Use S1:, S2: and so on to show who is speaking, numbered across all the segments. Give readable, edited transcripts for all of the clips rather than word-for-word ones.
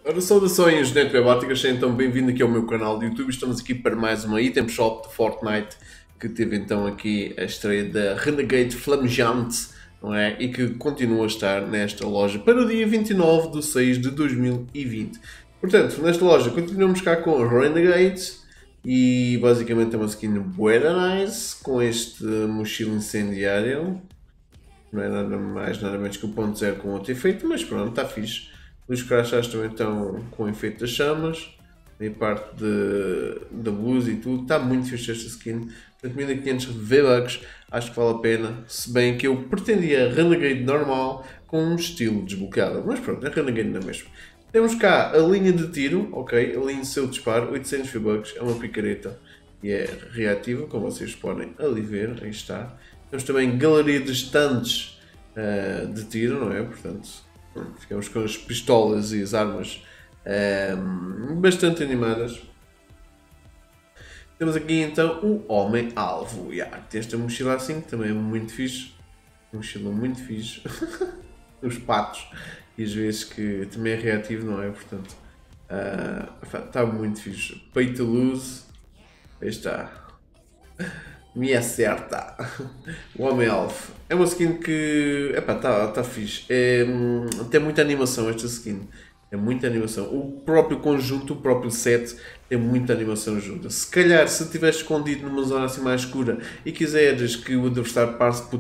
S1: Ora, saudações netwebáticas, sejam então bem-vindos aqui ao meu canal de YouTube. Estamos aqui para mais uma item shop de Fortnite, que teve então aqui a estreia da Renegade Flamejante, não é? E que continua a estar nesta loja para o dia 29 de 6 de 2020. Portanto, nesta loja continuamos cá com Renegade e basicamente é uma skin buena nice, com este mochila incendiário. Não é nada mais, nada menos que o ponto zero com outro efeito, mas pronto, está fixe. Os crachás também estão com o efeito das chamas, e a parte da blusa e tudo, está muito fixe esta skin. Portanto, 1500 V-Bucks, acho que vale a pena, se bem que eu pretendia a Renegade normal com um estilo desbloqueado, mas pronto, a Renegade não é mesmo. Temos cá a linha de tiro, ok, a linha de seu disparo, 800 V-Bucks, é uma picareta e é reativa, como vocês podem ali ver, aí está. Temos também galeria de estantes de tiro, não é? Portanto, ficamos com as pistolas e as armas bastante animadas. Temos aqui então o Homem-Alvo. Tem esta mochila assim, que também é muito fixe. Mochila muito fixe. Os patos. E às vezes que também é reativo, não é? Portanto, está muito fixe. Peito luz. Aí está. Me acerta. O Homem-Alvo. É uma skin que. Epá, tá fixe. Tem muita animação esta skin. É muita animação. O próprio conjunto, o próprio set, tem muita animação junta. Se calhar, se estiver escondido numa zona assim mais escura e quiseres que o adversário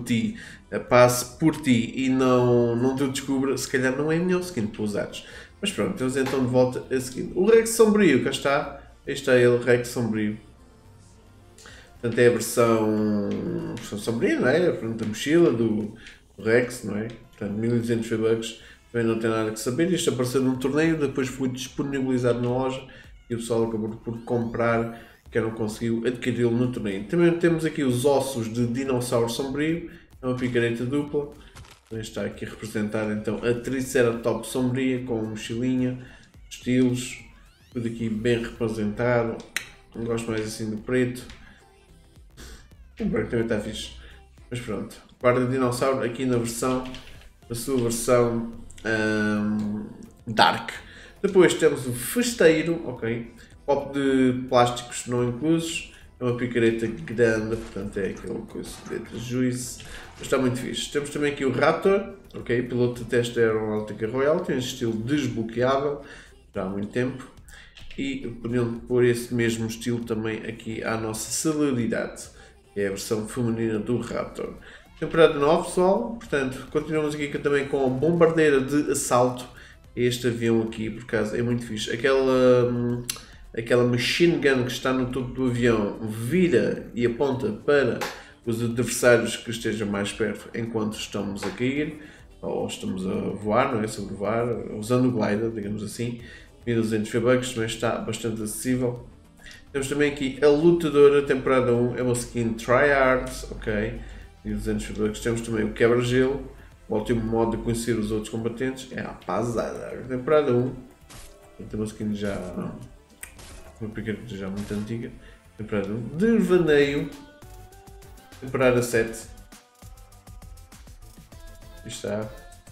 S1: passe por ti e não te descubra, se calhar não é a melhor skin para usares. Mas pronto, temos então de volta a skin. O Rex Sombrio, cá está. Aí está ele, Rex Sombrio. Portanto, é a versão sombria, não é? Portanto, a mochila do Rex, não é? Portanto, 1200 V-Bucks, também não tem nada que saber. Isto apareceu num torneio, depois foi disponibilizado na loja e o pessoal acabou por comprar, que não conseguiu adquiri-lo no torneio. Também temos aqui os ossos de dinossauro sombrio, é uma picareta dupla. Está aqui representada então a Triceratops sombria com mochilinha, estilos, tudo aqui bem representado. Não gosto mais assim do preto. O branco também está fixe. Mas pronto. Guarda dinossauro aqui na sua versão Dark. Depois temos o festeiro, ok. Copo de plásticos não inclusos. É uma picareta grande, portanto é aquele coisa de letra juice. Mas está muito fixe. Temos também aqui o Raptor, ok. Piloto de teste aeronáutica royal. Tem este estilo desbloqueável. Já há muito tempo. E podiam pôr esse mesmo estilo também aqui à nossa celebridade. É a versão feminina do Raptor. Temporada 9, pessoal. Portanto, continuamos aqui também com a bombardeira de assalto. Este avião aqui, por acaso, é muito fixe. Aquela machine gun que está no topo do avião vira e aponta para os adversários que estejam mais perto enquanto estamos a cair. Ou estamos a voar, não é? Sobrevoar, usando o glider, digamos assim. 1200 V-Bucks, também está bastante acessível. Temos também aqui a lutadora, temporada 1, é uma skin tryhards, ok, 1200 V-Bucks. Temos também o quebra-gelo, o último modo de conhecer os outros combatentes, é a pasada. Temporada 1, tem uma skin já, uma picareta já muito antiga. Temporada 1, Devaneio, temporada 7, está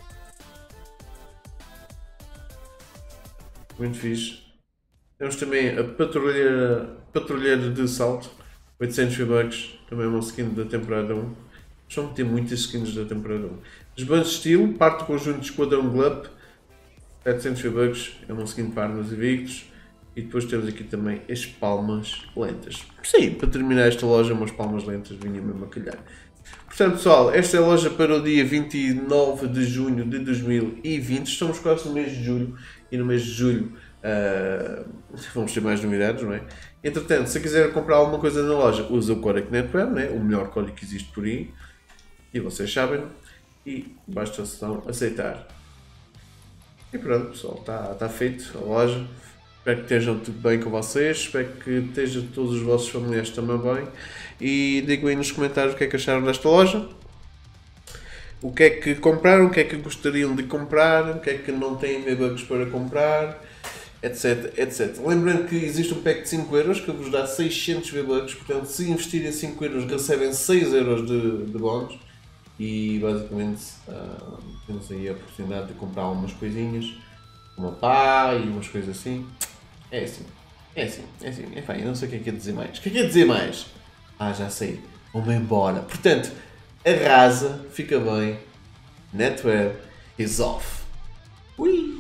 S1: muito fixe. Temos também a patrulheira de assalto, 800 V-Bucks, também é uma skin da temporada 1. Vão ter muitas skins da temporada 1. Os bandos de estilo, parte do conjunto de Esquadrão Glup, 700 V-Bucks, é uma skin para armas e veículos. E depois temos aqui também as palmas lentas. Sim, para terminar esta loja, umas palmas lentas vinha mesmo a calhar. Portanto, pessoal, esta é a loja para o dia 29 de junho de 2020. Estamos quase no mês de julho e no mês de julho vamos ter mais novidades, não é? Entretanto, se quiser comprar alguma coisa na loja, usa o código NetWeb, né? O melhor código que existe por aí. E vocês sabem. E basta só aceitar. E pronto, pessoal, está feito a loja. Espero que estejam tudo bem com vocês. Espero que estejam todos os vossos familiares também bem. E digam aí nos comentários o que é que acharam desta loja. O que é que compraram, o que é que gostariam de comprar, o que é que não têm V-Bucks para comprar, etc, etc. Lembrando que existe um pack de 5 euros que vos dá 600 V-Bucks, portanto se investirem 5 euros recebem 6 euros de bónus e basicamente temos aí a oportunidade de comprar algumas coisinhas uma pá e umas coisas assim. É assim. Enfim, eu não sei o que é que é dizer mais. O que é dizer mais? Ah, já sei. Vamos embora. Portanto, arrasa, fica bem. Netweb is off. Ui!